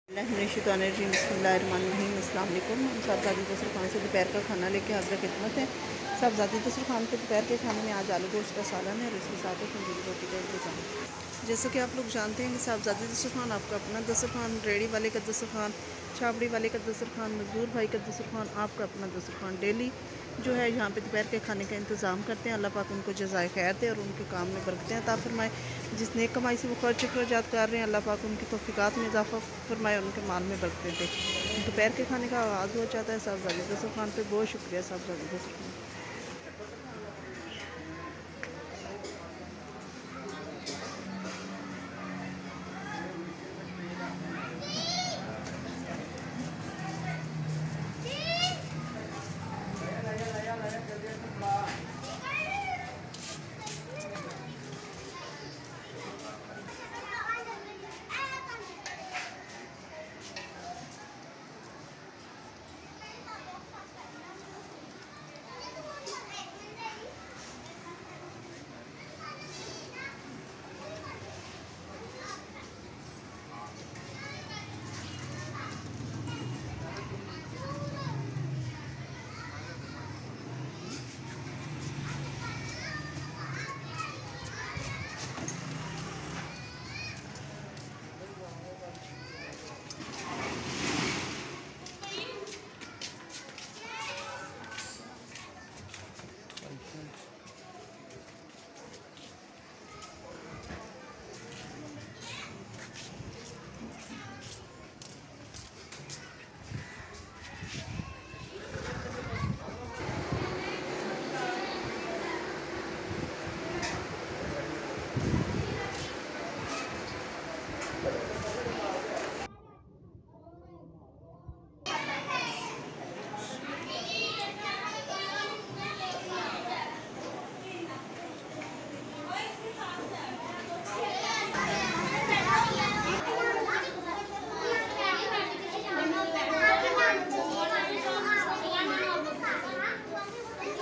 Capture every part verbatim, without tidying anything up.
बिस्मिल्लाहिर्रहमानिर्रहीम अस्सलाम वालेकुम। हम साहबजादी दस्तरखान से दोपहर का खाना लेके हाज़िर खिदमत है। साहबजादी दस्तरखान के दोपहर के खाने में आज आलू गोश्त का सालन है और इसके साथ ही तंदूरी रोटी का इंतज़ाम। जैसा कि आप लोग जानते हैं कि साहबजादी दस्तरखान आपका अपना दस्तरखान, रेडी वाले का दस्तरखान, छाबड़ी वाले का दस्तरखान, मजदूर भाई का दस्तरखान, आपका अपना दस्तरखान डेली जो है यहाँ पे दोपहर के खाने का इंतज़ाम करते हैं। अल्लाह पाक उनको जज़ाए खैर दे और उनके काम में बरकतें अता फरमाए। जिस नेक कमाई से वो खर्च अखराजात कर रहे हैं, अल्लाह पाक उनकी तौफ़ीक़ात में इजाफ़ा फरमाए और उनके माल में बरकतें दे। दोपहर के खाने का आगाज़ हो जाता है साहबजादी दस्तरखान पे। बहुत शुक्रिया साहबजादी दस्तरखान।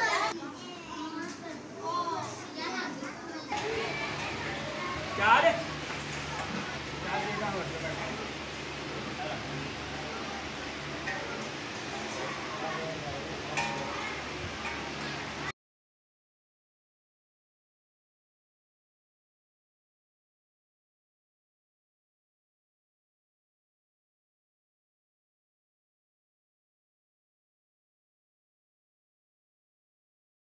Got it?